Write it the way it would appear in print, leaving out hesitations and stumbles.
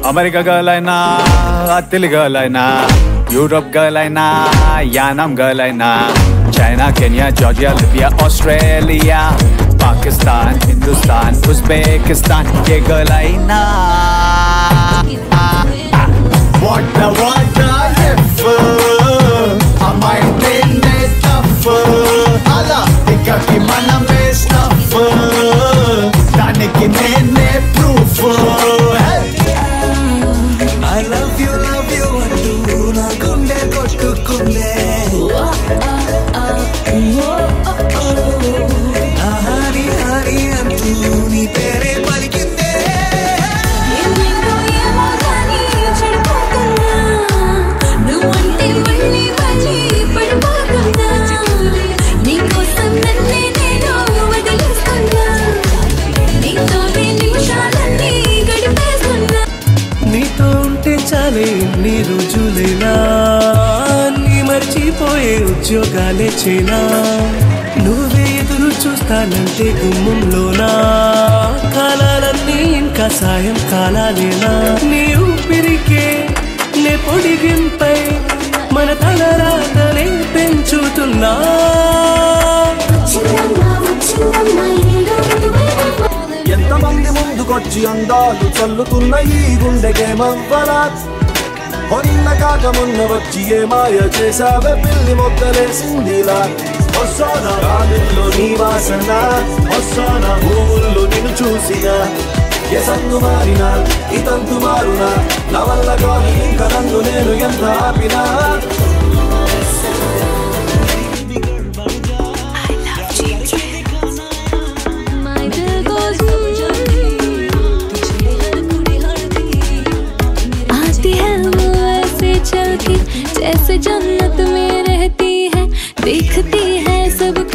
America girl అయినా Attili girl అయినా Europe girl అయినా యానం గర్ల్ అయినా China Kenya Georgia Libya Australia Pakistan Hindustan Uzbekistan ఏ గర్ల్ అయినా దానికి నేనే ప్రూఫ్ I love you అంటూ నా గుండె కొట్టుకుందే హరి హరి అంటూ నీ పేరే పలికిందే నీతో ఉంటే చాలే నీ రోజులేనా నీ మర్చిపోయే ఉద్యోగాలే చేనా నువ్వే ఎదురు చూస్తానంటే గుమ్మంలోనా కాలాలన్నీ ఇంకా సాయం కాలాలేనా నీ ఊపిరికే నే పొడిగింపై మన తలరాతలే పెంచుతున్నా ఎంతమంది ముందుకొచ్చి అందాలు చల్లుతున్న ఈ గుండెకేమవ్వలా మొన్న కాక మొన్న వచ్చి ఏ మాయ చేసావే పిల్లి మొక్కలేసిందిలా వస్తానా గాలిలో నీ వాసన వస్తానా ఊళ్ళో నిన్ను చూసిన ఏ సందు మారినా ఈ తంతు మారునా నా వల్ల కాని ఇంకా నన్ను నేను ఎంత ఆపినా जैसे जन्नत में रहती है देखती है सब